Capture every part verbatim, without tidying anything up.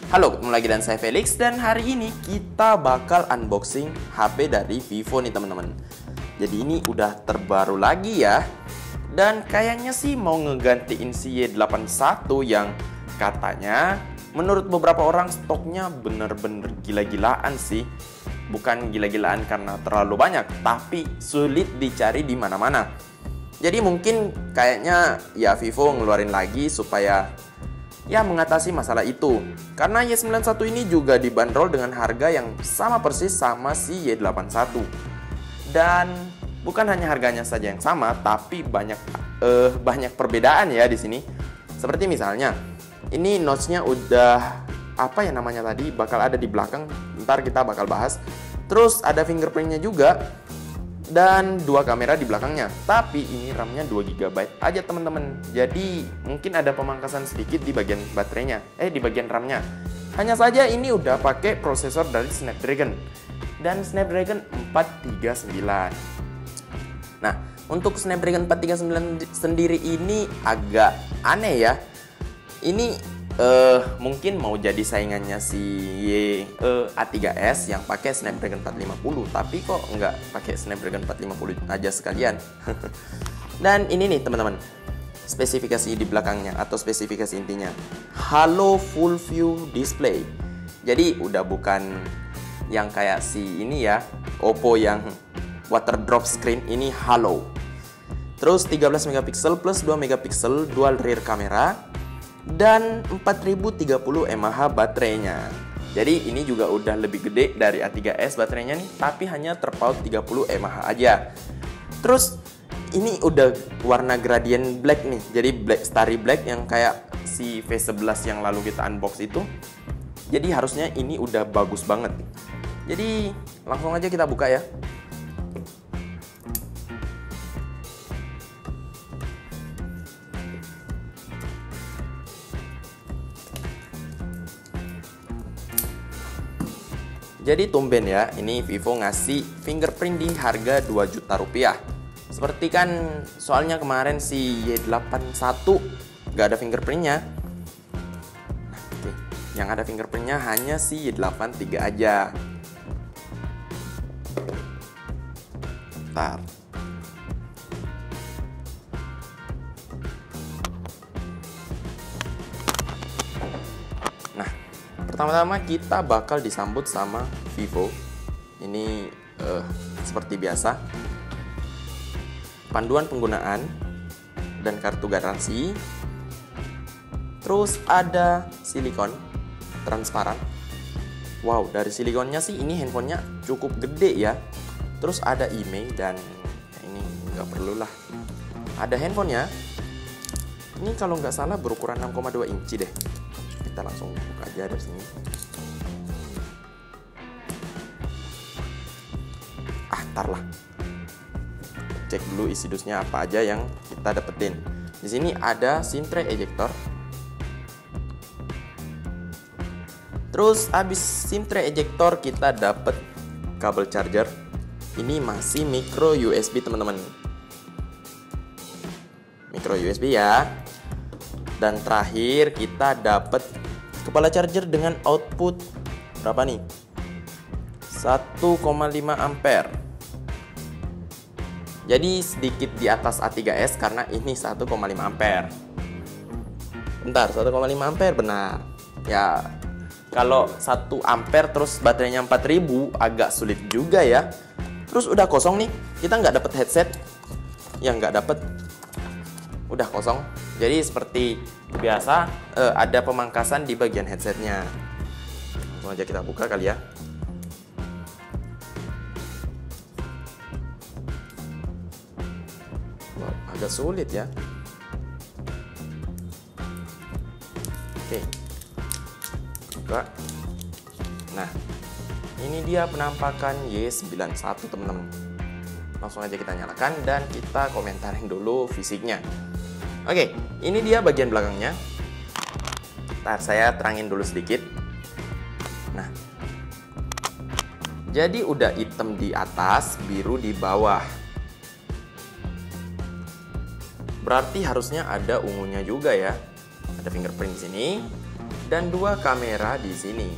Halo, ketemu lagi dengan saya Felix dan hari ini kita bakal unboxing H P dari Vivo nih teman-teman. Jadi ini udah terbaru lagi ya. Dan kayaknya sih mau ngegantiin si Y delapan satu yang katanya menurut beberapa orang stoknya bener-bener gila-gilaan sih. Bukan gila-gilaan karena terlalu banyak, tapi sulit dicari di mana-mana. Jadi mungkin kayaknya ya Vivo ngeluarin lagi supaya ya mengatasi masalah itu. Karena Y sembilan satu ini juga dibanderol dengan harga yang sama persis sama si Y delapan satu. Dan bukan hanya harganya saja yang sama, tapi banyak eh, banyak perbedaan ya di sini. Seperti misalnya, ini notch-nya udah apa ya namanya tadi bakal ada di belakang. Ntar kita bakal bahas. Terus ada fingerprint-nya juga. Dan dua kamera di belakangnya. Tapi ini RAM-nya dua giga byte aja teman-teman. Jadi mungkin ada pemangkasan sedikit di bagian baterainya. Eh di bagian RAM-nya. Hanya saja ini udah pakai prosesor dari Snapdragon. Dan Snapdragon empat tiga sembilan. Nah, untuk Snapdragon empat tiga sembilan sendiri ini agak aneh ya. Ini Uh, mungkin mau jadi saingannya si Y, uh, A tiga S yang pakai Snapdragon empat lima nol, tapi kok nggak pakai Snapdragon empat lima nol aja sekalian. Dan ini nih teman-teman, spesifikasi di belakangnya atau spesifikasi intinya, Halo Full View Display. Jadi udah bukan yang kayak si ini ya, Oppo yang water drop screen, ini Halo. Terus tiga belas megapiksel plus dua megapiksel dual rear kamera. Dan empat ribu tiga puluh mAh baterainya. Jadi ini juga udah lebih gede dari A tiga S baterainya nih, tapi hanya terpaut tiga puluh mAh aja. Terus ini udah warna gradient black nih. Jadi black, starry black yang kayak si V sebelas yang lalu kita unbox itu. Jadi harusnya ini udah bagus banget. Jadi langsung aja kita buka ya. Jadi tumben ya, ini Vivo ngasih fingerprint di harga dua juta rupiah. Seperti kan soalnya kemarin si Y delapan satu gak ada fingerprintnya. Nah, oke. Yang ada fingerprintnya hanya si Y delapan tiga aja. Bentar. Pertama-tama kita bakal disambut sama Vivo. Ini uh, seperti biasa, panduan penggunaan dan kartu garansi. Terus ada silikon transparan. Wow, dari silikonnya sih ini handphonenya cukup gede ya. Terus ada email dan ya ini nggak perlu lah. Ada handphonenya. Ini kalau nggak salah berukuran enam koma dua inci deh. Kita langsung buka aja dari sini. Ah, tar lah. Cek dulu isi dusnya apa aja yang kita dapetin. Di sini ada SIM tray ejector. Terus abis SIM tray ejector kita dapet kabel charger. Ini masih micro U S B teman-teman. Micro U S B ya. Dan terakhir kita dapat kepala charger dengan output berapa nih? satu koma lima ampere. Jadi sedikit di atas A tiga S karena ini satu koma lima ampere. Bentar, satu koma lima ampere benar. Ya, kalau satu ampere terus baterainya empat ribu agak sulit juga ya. Terus udah kosong nih. Kita nggak dapat headset. Yang nggak dapat udah kosong. Jadi seperti biasa eh, ada pemangkasan di bagian headsetnya. Langsung aja kita buka kali ya. Wow, agak sulit ya. Oke, buka. Nah, ini dia penampakan Y sembilan satu teman-teman. Langsung aja kita nyalakan dan kita komentarin dulu fisiknya. Oke, ini dia bagian belakangnya. Ntar saya terangin dulu sedikit. Nah, jadi udah hitam di atas, biru di bawah. Berarti harusnya ada ungunya juga ya. Ada fingerprint di sini. dan dua kamera di sini.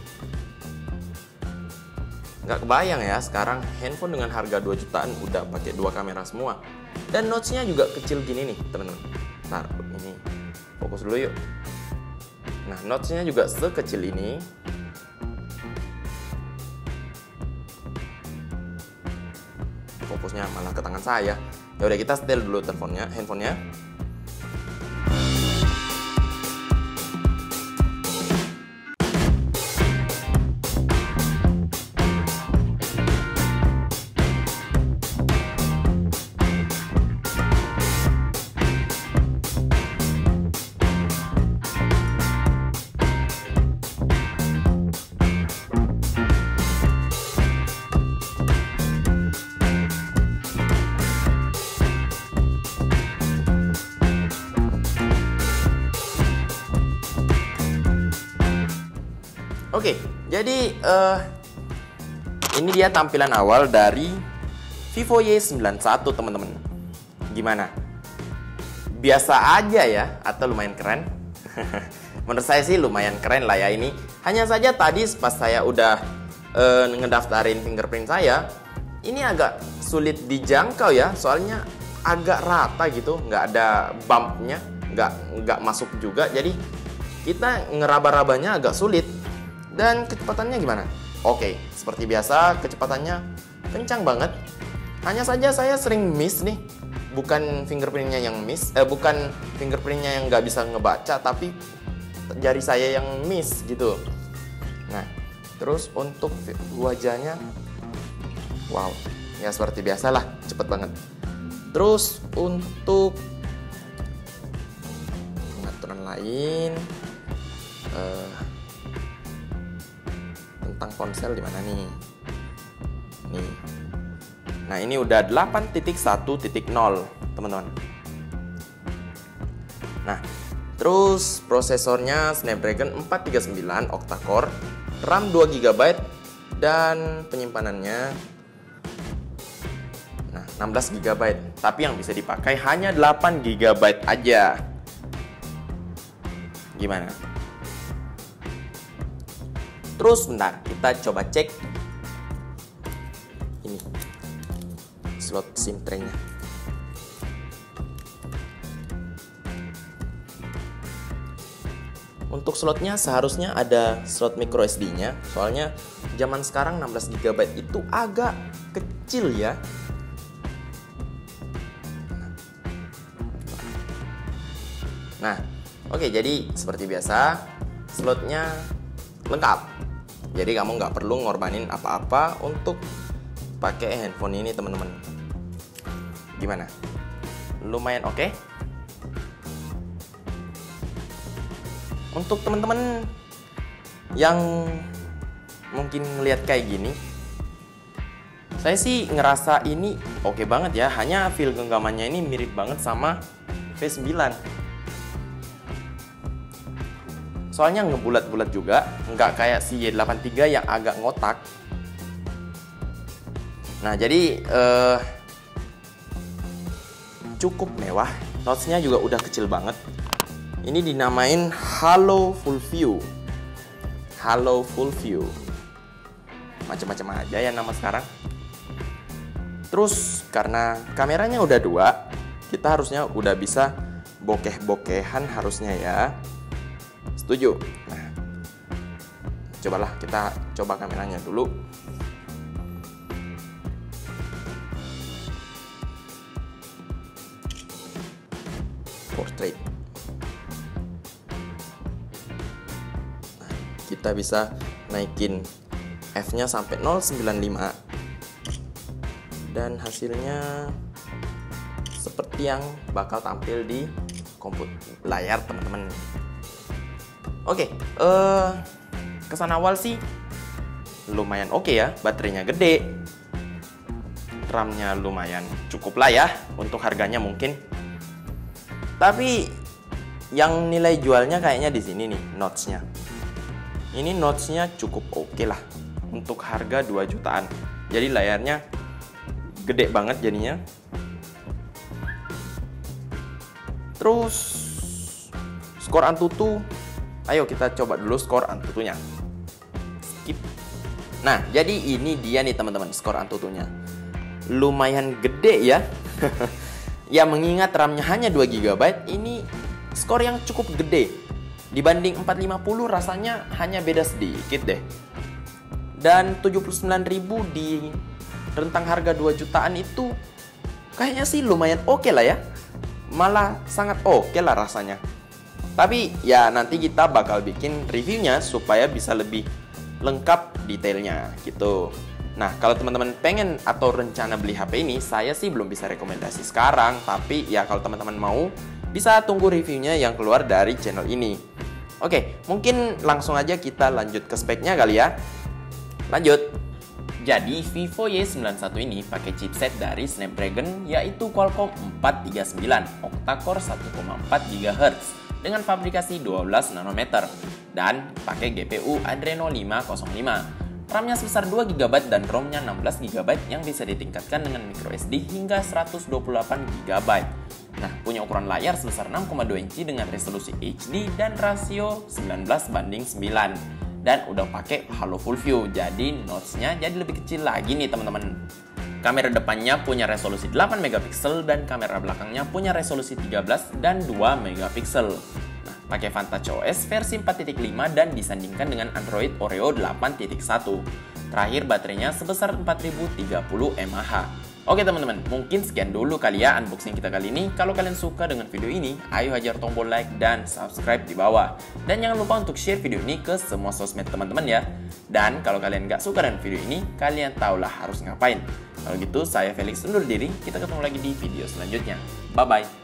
Nggak kebayang ya, sekarang handphone dengan harga dua jutaan udah pakai dua kamera semua. Dan notch-nya juga kecil gini nih, teman-teman. Ntar ini fokus dulu yuk. Nah, notch-nya juga sekecil ini. Fokusnya malah ke tangan saya. Ya udah, kita setel dulu teleponnya, handphonenya. Oke, jadi uh, ini dia tampilan awal dari Vivo Y sembilan satu, teman-teman. Gimana? Biasa aja ya, atau lumayan keren? Menurut saya sih lumayan keren lah ya ini. Hanya saja tadi pas saya udah uh, ngedaftarin fingerprint saya, ini agak sulit dijangkau ya, soalnya agak rata gitu, nggak ada bumpnya, nggak nggak masuk juga. Jadi kita ngeraba-rabanya agak sulit. Dan kecepatannya gimana? Oke, seperti biasa kecepatannya kencang banget. Hanya saja saya sering miss nih. Bukan fingerprintnya yang miss, eh, bukan fingerprintnya yang nggak bisa ngebaca, tapi jari saya yang miss gitu. Nah, terus untuk wajahnya, wow, ya seperti biasa lah, cepet banget. Terus untuk pengaturan lain, uh, tentang ponsel di mana nih? Nih. Nah, ini udah delapan titik satu titik nol, teman-teman. Nah, terus prosesornya Snapdragon empat tiga sembilan octa-core, RAM dua giga byte, dan penyimpanannya nah enam belas giga byte. Tapi yang bisa dipakai hanya delapan giga byte aja. Gimana? Terus bentar, kita coba cek ini slot SIM tray-nya. Untuk slotnya seharusnya ada slot micro S D-nya, soalnya zaman sekarang enam belas giga byte itu agak kecil ya. Nah, oke, jadi seperti biasa slotnya lengkap. Jadi kamu nggak perlu ngorbanin apa-apa untuk pakai handphone ini, teman-teman. Gimana? Lumayan oke? Okay? Untuk teman-teman yang mungkin ngelihat kayak gini, saya sih ngerasa ini oke okay banget ya. Hanya feel genggamannya ini mirip banget sama V sembilan. Soalnya ngebulat-bulat juga, nggak kayak si Y delapan tiga yang agak ngotak. Nah, jadi eh, cukup mewah. Notch-nya juga udah kecil banget. Ini dinamain Halo Full View. Halo Full View. Macam-macam aja ya nama sekarang. Terus karena kameranya udah dua, kita harusnya udah bisa bokeh-bokehan harusnya ya. Setuju? Nah, cobalah kita coba kameranya dulu. Portrait. Nah, kita bisa naikin F-nya sampai nol koma sembilan lima. Dan hasilnya seperti yang bakal tampil di komputer layar, teman-teman. Oke, uh, kesan awal sih lumayan oke ya, baterainya gede, RAM-nya lumayan cukup lah ya untuk harganya mungkin. Tapi yang nilai jualnya kayaknya di sini nih, notch-nya. Ini notch-nya cukup oke lah untuk harga dua jutaan. Jadi layarnya gede banget jadinya. Terus skor Antutu Ayo kita coba dulu skor Antutunya. Skip. Nah, jadi ini dia nih teman-teman skor Antutunya. Lumayan gede ya. Ya mengingat RAM-nya hanya dua giga byte, ini skor yang cukup gede. Dibanding empat lima nol rasanya hanya beda sedikit deh. Dan tujuh puluh sembilan ribu di rentang harga dua jutaan itu kayaknya sih lumayan oke okay lah ya. Malah sangat oke okay lah rasanya. Tapi ya nanti kita bakal bikin reviewnya supaya bisa lebih lengkap detailnya gitu. Nah, kalau teman-teman pengen atau rencana beli H P ini, saya sih belum bisa rekomendasi sekarang. Tapi ya kalau teman-teman mau, bisa tunggu reviewnya yang keluar dari channel ini. Oke, mungkin langsung aja kita lanjut ke speknya kali ya. Lanjut. Jadi Vivo Y sembilan satu ini pakai chipset dari Snapdragon yaitu Qualcomm empat tiga sembilan octa-core satu koma empat gigahertz dengan fabrikasi dua belas nanometer dan pakai G P U Adreno lima nol lima. RAM-nya sebesar dua giga byte dan ROM-nya enam belas giga byte yang bisa ditingkatkan dengan microSD hingga seratus dua puluh delapan giga byte. Nah, punya ukuran layar sebesar enam koma dua inci dengan resolusi H D dan rasio sembilan belas banding sembilan. Dan udah pakai Halo Full View, jadi notch-nya jadi lebih kecil lagi nih teman-teman. Kamera depannya punya resolusi delapan megapiksel dan kamera belakangnya punya resolusi tiga belas dan dua megapiksel. Nah, pakai Vantage O S versi empat titik lima dan disandingkan dengan Android Oreo delapan titik satu. Terakhir baterainya sebesar empat ribu tiga puluh mAh. Oke teman-teman, mungkin sekian dulu kali ya unboxing kita kali ini. Kalau kalian suka dengan video ini, ayo hajar tombol like dan subscribe di bawah. Dan jangan lupa untuk share video ini ke semua sosmed teman-teman ya. Dan kalau kalian nggak suka dengan video ini, kalian tahulah harus ngapain. Kalau gitu, saya Felix undur diri. Kita ketemu lagi di video selanjutnya. Bye-bye.